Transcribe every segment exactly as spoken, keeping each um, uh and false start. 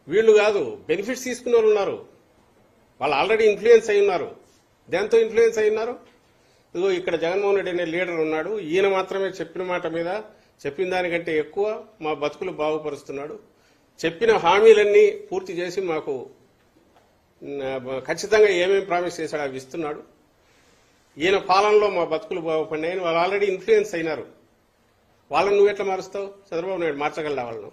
వీళ్ళు కాదు, బెనిఫిట్స్ తీసుకునే వాళ్ళు ఉన్నారు. వాళ్ళు ఆల్రెడీ ఇన్ఫ్లుయెన్స్ అయి ఉన్నారు. దేంతో ఇన్ఫ్లుయెన్స్ అయి ఉన్నారు? ఇదిగో ఇక్కడ జగన్మోహన్ రెడ్డి అనే లీడర్ ఉన్నాడు, ఈయన మాత్రమే చెప్పిన మాట మీద చెప్పిన దానికంటే ఎక్కువ మా బతుకులు బాగుపరుస్తున్నాడు, చెప్పిన హామీలన్నీ పూర్తి చేసి మాకు ఖచ్చితంగా ఏమేమి ప్రామిస్ చేశాడో అవి ఇస్తున్నాడు, ఈయన పాలనలో మా బతుకులు బాగుపడినాయని వాళ్ళు ఆల్రెడీ ఇన్ఫ్లుయెన్స్ అయినారు. వాళ్ళని నువ్వు ఎట్లా మారుస్తావు? చంద్రబాబు నాయుడు మార్చగలరా వాళ్ళను?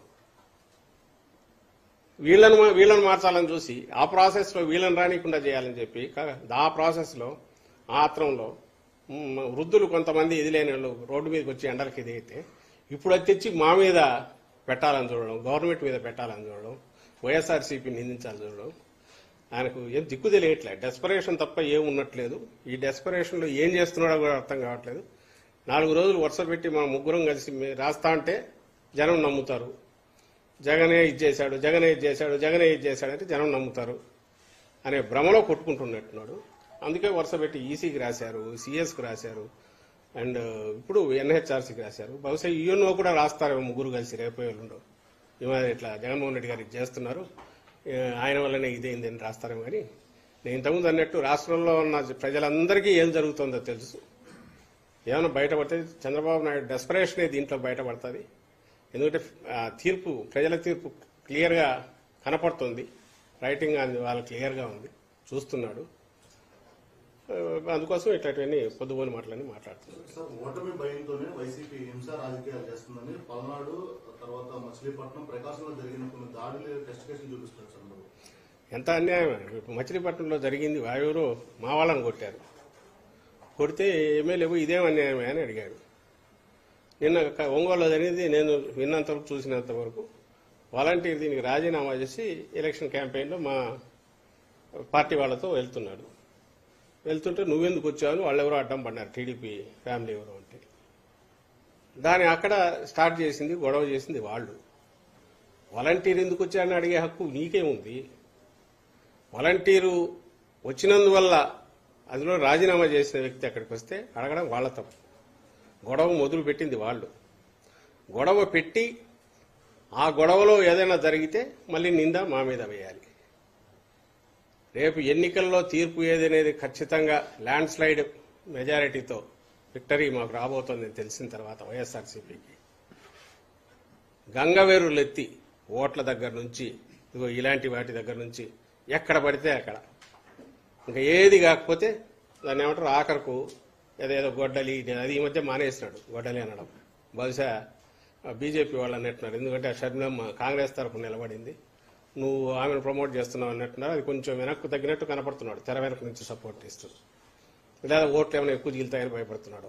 వీళ్ళను వీళ్ళని మార్చాలని చూసి ఆ ప్రాసెస్ లో వీళ్ళని రానికుండా చేయాలని చెప్పి ఆ ప్రాసెస్ లో ఆ ఆత్రంలో వృద్ధులు కొంతమంది ఎదిలేని వాళ్ళు రోడ్డు మీదకి వచ్చి ఎండలకి ఎదిగితే ఇప్పుడు అది తెచ్చి మా మీద పెట్టాలని చూడడం, గవర్నమెంట్ మీద పెట్టాలని చూడడం, వైఎస్ఆర్సీపీ నిందించాలని చూడడం, ఆయనకు ఏం దిక్కు తెలియట్లేదు. డెస్పరేషన్ తప్ప ఏం ఉన్నట్లేదు. ఈ డెస్పరేషన్ లో ఏం చేస్తున్నాడో కూడా అర్థం కావట్లేదు. నాలుగు రోజులు వరుస పెట్టి మన ముగ్గురం కలిసి రాస్తా అంటే జనం నమ్ముతారు. జగనే ఇది చేశాడు, జగనే ఇది చేశాడు, జగనే ఇది చేశాడంటే జనం నమ్ముతారు అనే భ్రమలో కొట్టుకుంటున్నట్టున్నాడు. అందుకే వరుస పెట్టి ఈసీకి రాశారు, సిఎస్కి రాశారు, అండ్ ఇప్పుడు ఎన్హెచ్ఆర్సీకి రాశారు. బహుశా యూఎన్ఓ కూడా రాస్తారేమో ముగ్గురు కలిసి రేపు ఎల్లుండో. ఇట్లా జగన్మోహన్ రెడ్డి గారికి చేస్తున్నారు, ఆయన వల్లనే ఇదేంది అని రాస్తారేమో. కానీ నేను ఇంతకుముందు అన్నట్టు రాష్ట్రంలో ఉన్న ప్రజలందరికీ ఏం జరుగుతుందో తెలుసు. ఏమైనా బయటపడితే చంద్రబాబు నాయుడు డెస్పరేషనే దీంట్లో బయటపడుతుంది. ఎందుకంటే తీర్పు, ప్రజల తీర్పు క్లియర్ గా కనపడుతుంది, రైటింగ్ అది వాళ్ళ క్లియర్ గా ఉంది, చూస్తున్నాడు. అందుకోసం ఇట్లాంటివన్నీ పొద్దుపోని మాటలని మాట్లాడుతున్నారు. ఓటమి భయంతోనే వైసీపీ హింస రాజకీయాలు చేస్తుందని పల్నాడు తర్వాత మచిలీపట్నం ప్రకాశంలో జరిగిన కొన్ని దాడులు టెస్ట్ కేసులు చూపిస్తారు. ఎంత అన్యాయం! మచిలీపట్నంలో జరిగింది, వాయువురు మా వాళ్ళని కొట్టారు. కొడితే ఎమ్మెల్యే ఇదేం అన్యాయమే అని అడిగాడు. నిన్న ఒంగోలులో జరిగింది నేను విన్నంతవరకు చూసినంత వరకు వాలంటీర్ దీనికి రాజీనామా చేసి ఎలక్షన్ క్యాంపెయిన్లో మా పార్టీ వాళ్ళతో వెళ్తున్నాడు. వెళ్తుంటే నువ్వెందుకు వచ్చావని వాళ్ళెవరో అడ్డం పడ్డారు, టీడీపీ ఫ్యామిలీ ఎవరో అంటే. దాన్ని అక్కడ స్టార్ట్ చేసింది, గొడవ చేసింది వాళ్ళు. వాలంటీర్ ఎందుకు వచ్చారని అడిగే హక్కు నీకేముంది? వాలంటీరు వచ్చినందువల్ల అందులో రాజీనామా చేసిన వ్యక్తి అక్కడికి వస్తే అడగడం వాళ్ళ తప్పు. గొడవ మొదలు పెట్టింది వాళ్ళు. గొడవ పెట్టి ఆ గొడవలో ఏదైనా జరిగితే మళ్ళీ నింద మా మీద వేయాలి. రేపు ఎన్నికల్లో తీర్పు ఏదనేది ఖచ్చితంగా ల్యాండ్ స్లైడ్ మెజారిటీతో విక్టరీ మాకు రాబోతోందని తెలిసిన తర్వాత వైఎస్ఆర్సీపీకి గంగవేరులెత్తి ఓట్ల దగ్గర నుంచి ఇదిగో ఇలాంటి వాటి దగ్గర నుంచి ఎక్కడ పడితే అక్కడ ఇంకా ఏది కాకపోతే దాన్ని ఏమంటారు ఆఖరకు ఏదేదో గొడ్డలి, అది ఈ మధ్య మానేసినాడు గొడ్డలి అనడం. బహుశా బీజేపీ వాళ్ళు అన్నట్టున్నారు, ఎందుకంటే ఆ షర్మిలమ్మ కాంగ్రెస్ తరఫున నిలబడింది, నువ్వు ఆమెను ప్రమోట్ చేస్తున్నావు అన్నట్టున్నారు. అది కొంచెం వెనక్కు తగ్గినట్టు కనపడుతున్నాడు, తెర వెనక నుంచి సపోర్ట్ ఇస్తూ. లేదా ఓట్లు ఏమైనా ఎక్కువ జిగులుతాయని భయపడుతున్నాడు.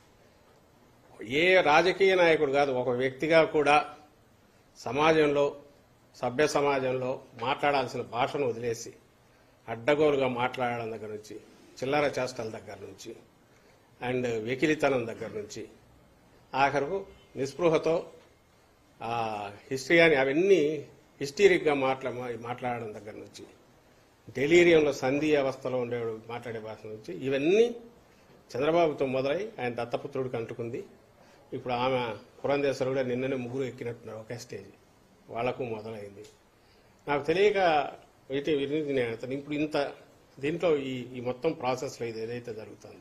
ఏ రాజకీయ నాయకుడు కాదు, ఒక వ్యక్తిగా కూడా సమాజంలో, సభ్య సమాజంలో మాట్లాడాల్సిన భాషను వదిలేసి అడ్డగోలుగా మాట్లాడడం దగ్గర నుంచి, చిల్లర చేష్టల దగ్గర నుంచి, అండ్ వెకిలితనం దగ్గర నుంచి ఆఖరుకు నిస్పృహతో హిస్టరీ అని అవన్నీ హిస్టీరిక్గా మాట్లా మాట్లాడడం దగ్గర నుంచి, డెలీరియంలో సంధి అవస్థలో ఉండేవాడు మాట్లాడే భాష నుంచి, ఇవన్నీ చంద్రబాబుతో మొదలై ఆయన దత్తపుత్రుడికి అంటుకుంది. ఇప్పుడు ఆమె పురంధేశ్వరు కూడా నిన్ననే ముగ్గురు ఎక్కినట్టున్నారు ఒకే స్టేజ్, వాళ్లకు మొదలైంది. నాకు తెలియక అయితే ఇప్పుడు ఇంత దీంట్లో ఈ ఈ మొత్తం ప్రాసెస్లో ఇది ఏదైతే జరుగుతుందో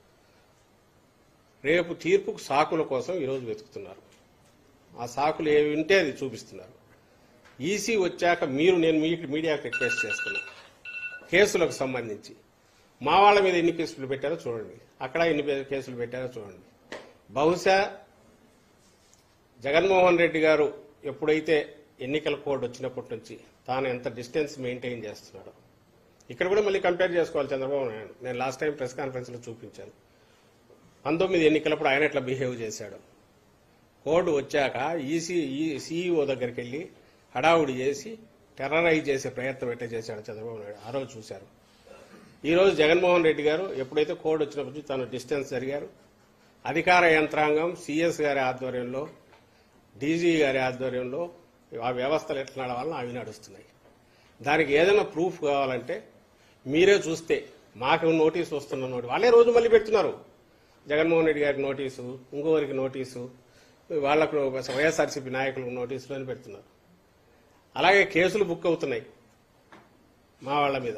రేపు తీర్పుకు సాకుల కోసం ఈరోజు వెతుకుతున్నారు. ఆ సాకులు ఏవి ఉంటే అది చూపిస్తున్నారు. ఈసీ వచ్చాక మీరు, నేను మీడియాకు రిక్వెస్ట్ చేస్తున్నా, కేసులకు సంబంధించి మా వాళ్ళ మీద ఎన్ని కేసులు పెట్టారో చూడండి, అక్కడ ఎన్ని కేసులు పెట్టారో చూడండి. బహుశా జగన్మోహన్ రెడ్డి గారు ఎప్పుడైతే ఎన్నికల కోడ్ వచ్చినప్పటి నుంచి తాను ఎంత డిస్టెన్స్ మెయింటైన్ చేస్తున్నాడో ఇక్కడ కూడా మళ్ళీ కంపేర్ చేసుకోవాలి చంద్రబాబు నాయుడు. నేను లాస్ట్ టైం ప్రెస్ కాన్ఫరెన్స్లో చూపించాను, పంతొమ్మిది ఎన్నికలప్పుడు ఆయన ఎట్లా బిహేవ్ చేశాడు. కోడ్ వచ్చాక ఈసీ సీఈఓ దగ్గరికి వెళ్ళి హడావుడి చేసి టెర్రరైజ్ చేసే ప్రయత్నం ఎట్లా చేశాడు చంద్రబాబు నాయుడు, ఆ రోజు చూశారు. ఈ రోజు జగన్మోహన్ రెడ్డి గారు ఎప్పుడైతే కోడ్ వచ్చినప్పుడు తను డిస్టెన్స్ జరిగారు. అధికార యంత్రాంగం సిఎస్ గారి ఆధ్వర్యంలో, డీజీ గారి ఆధ్వర్యంలో ఆ వ్యవస్థలు ఎట్లా నడవాలని అవి నడుస్తున్నాయి. దానికి ఏదైనా ప్రూఫ్ కావాలంటే మీరే చూస్తే, మాకు నోటీసు వస్తున్న నోటి వాళ్ళే రోజు మళ్ళీ పెడుతున్నారు. జగన్మోహన్ రెడ్డి గారికి నోటీసు, ఇంకోరికి నోటీసు, వాళ్లకు వైఎస్ఆర్సీపీ నాయకులకు నోటీసులు అని పెడుతున్నారు. అలాగే కేసులు బుక్ అవుతున్నాయి మా వాళ్ళ మీద.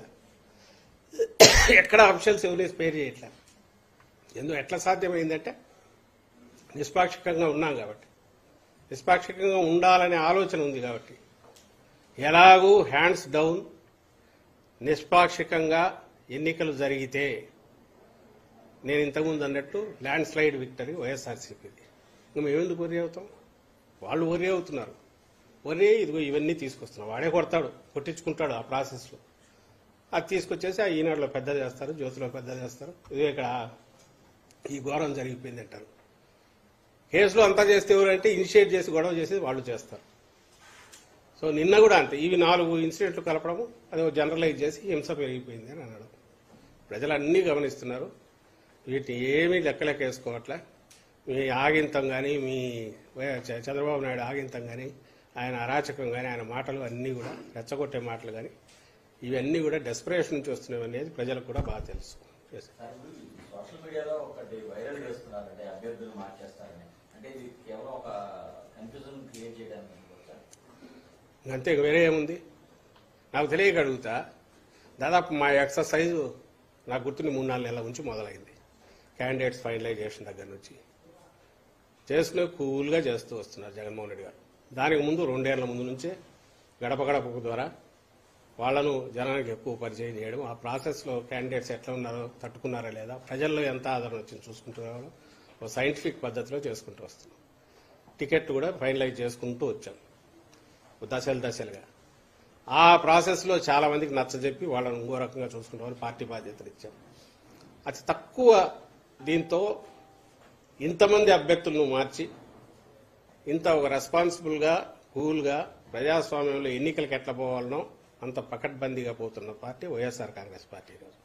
ఎక్కడ అఫీషియల్స్ ఎవరిని స్పేర్ చేయట్లా. ఎందుకు ఎట్లా సాధ్యమైందంటే నిష్పాక్షికంగా ఉన్నాం కాబట్టి, నిష్పాక్షికంగా ఉండాలనే ఆలోచన ఉంది కాబట్టి. ఎలాగూ హ్యాండ్స్ డౌన్ నిష్పాక్షికంగా ఎన్నికలు జరిగితే నేను ఇంతకుముందు అన్నట్టు ల్యాండ్ స్లైడ్ విక్టరీ వైఎస్ఆర్సీపీది. ఇంకా మేమెందుకు వరి అవుతాం? వాళ్ళు వరి అవుతున్నారు. వరి ఇదిగో ఇవన్నీ తీసుకొస్తున్నాం. వాడే కొడతాడు, కొట్టించుకుంటాడు ఆ ప్రాసెస్లో. అది తీసుకొచ్చేసి ఆ ఈనాడులో పెద్ద చేస్తారు, జ్యోతిలో పెద్ద చేస్తారు. ఇదిగో ఇక్కడ ఈ ఘోరం జరిగిపోయింది అంటారు. కేసులో అంతా చేస్తే ఎవరంటే ఇనిషియేట్ చేసి గొడవ చేసి వాళ్ళు చేస్తారు. సో నిన్న కూడా అంతే, ఇవి నాలుగు ఇన్సిడెంట్లు కలపడము, అది జనరలైజ్ చేసి హింస పెరిగిపోయింది అని అన్నాడు. ప్రజలు అన్నీ గమనిస్తున్నారు. వీటిని ఏమీ లెక్కలెక్క వేసుకోవట్లే. మీ ఆగింతం కానీ, మీ చంద్రబాబు నాయుడు ఆగింతం కానీ, ఆయన అరాచకం కానీ, ఆయన మాటలు అన్నీ కూడా రెచ్చగొట్టే మాటలు కానీ ఇవన్నీ కూడా డెస్పరేషన్ నుంచి వస్తున్నవి అనేది ప్రజలకు కూడా బాగా తెలుసు. సోషల్ మీడియాలో ఒకటి వైరల్ చేస్తున్నారంటే అభ్యర్థులు మార్చేస్తారని, అంటే ఇది కేవలం ఒక కన్ఫ్యూజన్ క్రియేట్ చేయడానికి అంతే, వేరే ఏముంది? నాకు తెలియక అడుగుతా. దాదాపు మా ఎక్సర్సైజు నాకు గుర్తుని మూడు నాలుగు నెలల నుంచి మొదలైంది. క్యాండిడేట్స్ ఫైనలైజేషన్ దగ్గర నుంచి చేసుకునే కూల్గా చేస్తూ వస్తున్నారు జగన్మోహన్ రెడ్డి గారు. దానికి ముందు రెండేళ్ల ముందు నుంచే గడప గడప ద్వారా వాళ్లను జనానికి ఎక్కువ పరిచయం చేయడం, ఆ ప్రాసెస్లో క్యాండిడేట్స్ ఎట్లా ఉన్నారో, తట్టుకున్నారా లేదా, ప్రజల్లో ఎంత ఆదరణ వచ్చింది చూసుకుంటున్నారో ఒక సైంటిఫిక్ పద్ధతిలో చేసుకుంటూ వస్తున్నాం. టికెట్ కూడా ఫైనలైజ్ చేసుకుంటూ వచ్చాం దశలు దశలుగా. ఆ ప్రాసెస్లో చాలా మందికి నచ్చజెప్పి వాళ్ళని ఇంకో రకంగా చూసుకుంటామని పార్టీ బాధ్యతలు ఇచ్చాం. అతి తక్కువ దీంతో ఇంతమంది అభ్యర్థులను మార్చి ఇంత ఒక రెస్పాన్సిబుల్గా కూల్గా ప్రజాస్వామ్యంలో ఎన్నికలకు ఎట్లా పోవాలనో అంత పకడ్బందీగా పోతున్న పార్టీ వైఎస్ఆర్ కాంగ్రెస్ పార్టీ. రోజు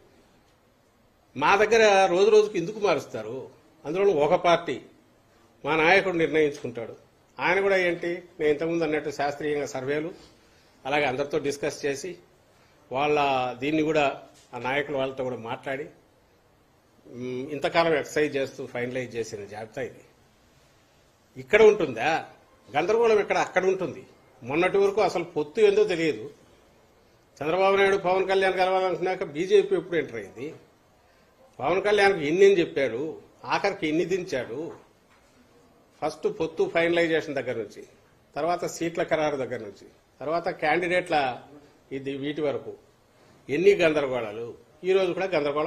మా దగ్గర రోజు రోజుకు ఎందుకు మారుస్తారు? అందులో ఒక పార్టీ మా నాయకుడు నిర్ణయించుకుంటాడు. ఆయన కూడా ఏంటి, నేను ఇంతకుముందు అన్నట్టు శాస్త్రీయంగా సర్వేలు అలాగే అందరితో డిస్కస్ చేసి వాళ్ళ దీన్ని కూడా ఆ నాయకులు వాళ్ళతో కూడా మాట్లాడి ఇంతకాలం ఎక్సర్సైజ్ చేస్తూ ఫైనలైజ్ చేసిన జాబితా ఇది. ఇక్కడ ఉంటుందా గందరగోళం? ఇక్కడ అక్కడ ఉంటుంది. మొన్నటి వరకు అసలు పొత్తు ఏందో తెలియదు. చంద్రబాబు నాయుడు పవన్ కళ్యాణ్ కలవాలనుకున్నాక బీజేపీ ఎప్పుడు ఎంటర్ అయింది? పవన్ కళ్యాణ్కి ఎన్ని అని చెప్పాడు, ఆఖరికి ఎన్ని దించాడు? ఫస్ట్ పొత్తు ఫైనలైజేషన్ దగ్గర నుంచి, తర్వాత సీట్ల ఖరారు దగ్గర నుంచి, తర్వాత క్యాండిడేట్ల ఇది వీటి వరకు ఎన్ని గందరగోళాలు. ఈ రోజు కూడా గందరగోళం